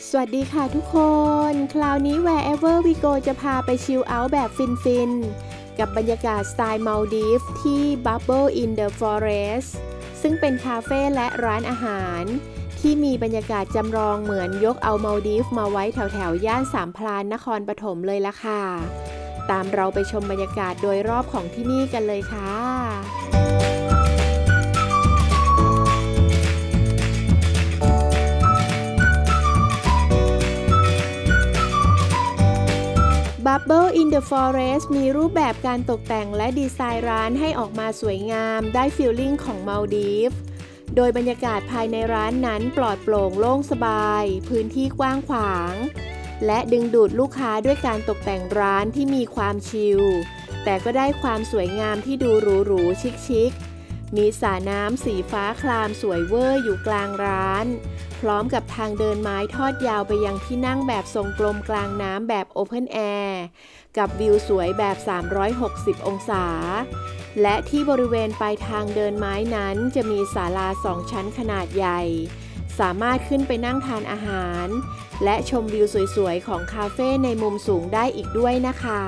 สวัสดีค่ะทุกคนคราวนี้ Wherever We Go จะพาไปชิลเอาท์แบบฟินๆกับบรรยากาศสไตล์มัลดีฟที่ Bubble in the Forest ซึ่งเป็นคาเฟ่และร้านอาหารที่มีบรรยากาศจำลองเหมือนยกเอามัลดีฟมาไว้แถวๆย่านสามพรานนครปฐมเลยล่ะค่ะตามเราไปชมบรรยากาศโดยรอบของที่นี่กันเลยค่ะBubble in the Forest มีรูปแบบการตกแต่งและดีไซน์ร้านให้ออกมาสวยงามได้ฟีลลิ่งของมัลดีฟโดยบรรยากาศภายในร้านนั้นปลอดโปร่งโล่งสบายพื้นที่กว้างขวางและดึงดูดลูกค้าด้วยการตกแต่งร้านที่มีความชิลแต่ก็ได้ความสวยงามที่ดูหรูๆชิคๆมีสระน้ำสีฟ้าครามสวยเวอร์อยู่กลางร้านพร้อมกับทางเดินไม้ทอดยาวไปยังที่นั่งแบบทรงกลมกลางน้ำแบบโอเพนแอร์กับวิวสวยแบบ360องศาและที่บริเวณปลายทางเดินไม้นั้นจะมีศาลา2ชั้นขนาดใหญ่สามารถขึ้นไปนั่งทานอาหารและชมวิวสวยๆของคาเฟ่ในมุมสูงได้อีกด้วยนะคะ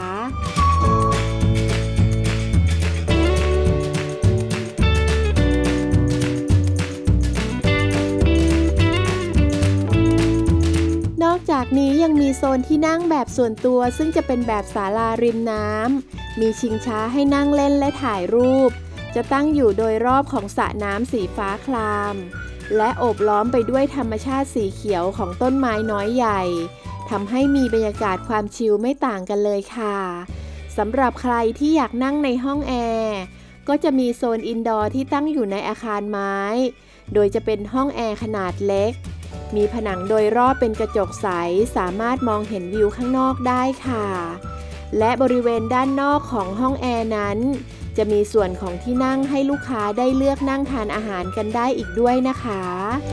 นอกจากนี้ยังมีโซนที่นั่งแบบส่วนตัวซึ่งจะเป็นแบบศาลาริมน้ำมีชิงช้าให้นั่งเล่นและถ่ายรูปจะตั้งอยู่โดยรอบของสระน้ำสีฟ้าครามและโอบล้อมไปด้วยธรรมชาติสีเขียวของต้นไม้น้อยใหญ่ทำให้มีบรรยากาศความชิลไม่ต่างกันเลยค่ะสำหรับใครที่อยากนั่งในห้องแอร์ก็จะมีโซนอินดอร์ที่ตั้งอยู่ในอาคารไม้โดยจะเป็นห้องแอร์ขนาดเล็กมีผนังโดยรอบเป็นกระจกใสสามารถมองเห็นวิวข้างนอกได้ค่ะและบริเวณด้านนอกของห้องแอร์นั้นจะมีส่วนของที่นั่งให้ลูกค้าได้เลือกนั่งทานอาหารกันได้อีกด้วยนะคะ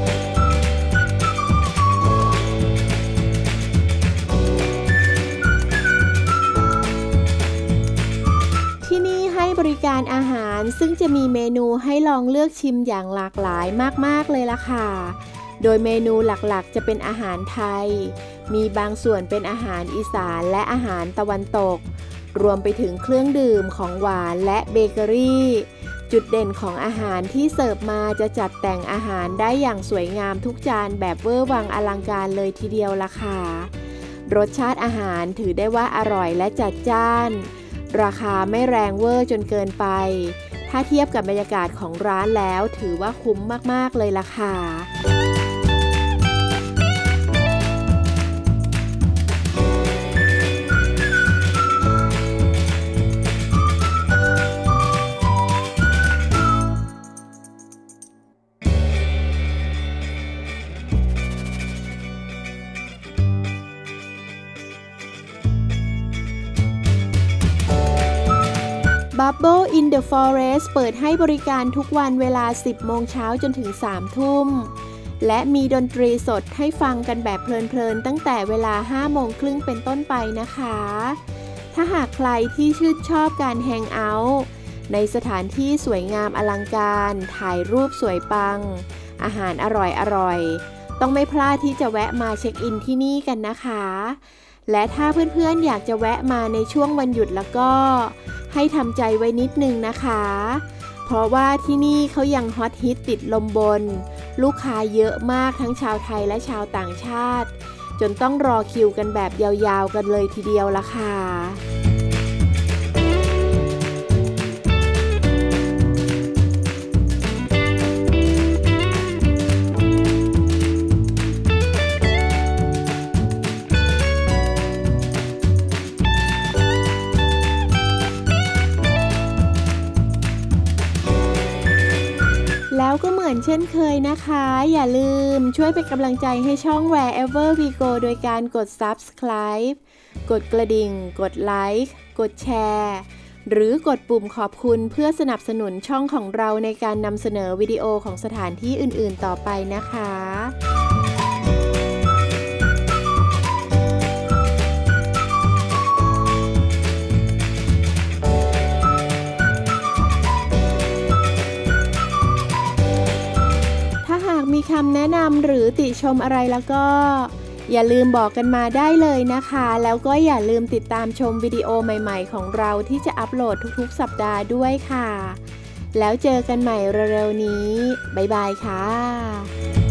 ที่นี่ให้บริการอาหารซึ่งจะมีเมนูให้ลองเลือกชิมอย่างหลากหลายมากๆเลยล่ะค่ะโดยเมนูหลักๆจะเป็นอาหารไทยมีบางส่วนเป็นอาหารอีสานและอาหารตะวันตกรวมไปถึงเครื่องดื่มของหวานและเบเกอรี่จุดเด่นของอาหารที่เสิร์ฟมาจะจัดแต่งอาหารได้อย่างสวยงามทุกจานแบบเวอร์วังอลังการเลยทีเดียวล่ะค่ะรสชาติอาหารถือได้ว่าอร่อยและจัดจ้านราคาไม่แรงเวอร์จนเกินไปถ้าเทียบกับบรรยากาศของร้านแล้วถือว่าคุ้มมากๆเลยล่ะค่ะBubble in the Forest เปิดให้บริการทุกวันเวลา 10 โมงเช้าจนถึง 3 ทุ่มและมีดนตรีสดให้ฟังกันแบบเพลินๆตั้งแต่เวลา 5 โมงครึ่งเป็นต้นไปนะคะถ้าหากใครที่ชื่นชอบการแฮงเอาท์ในสถานที่สวยงามอลังการถ่ายรูปสวยปังอาหารอร่อยๆต้องไม่พลาดที่จะแวะมาเช็คอินที่นี่กันนะคะและถ้าเพื่อนๆอยากจะแวะมาในช่วงวันหยุดแล้วก็ให้ทำใจไว้นิดนึงนะคะเพราะว่าที่นี่เขายังฮอตฮิตติดลมบนลูกค้าเยอะมากทั้งชาวไทยและชาวต่างชาติจนต้องรอคิวกันแบบยาวๆกันเลยทีเดียวละค่ะแล้วก็เหมือนเช่นเคยนะคะอย่าลืมช่วยเป็นกำลังใจให้ช่อง Wherever We Go โดยการกด Subscribe กดกระดิ่งกดไลค์กดแชร์หรือกดปุ่มขอบคุณเพื่อสนับสนุนช่องของเราในการนำเสนอวิดีโอของสถานที่อื่นๆต่อไปนะคะมีคำแนะนำหรือติชมอะไรแล้วก็อย่าลืมบอกกันมาได้เลยนะคะแล้วก็อย่าลืมติดตามชมวิดีโอใหม่ๆของเราที่จะอัปโหลดทุกๆสัปดาห์ด้วยค่ะแล้วเจอกันใหม่เร็วๆนี้บ๊ายบายค่ะ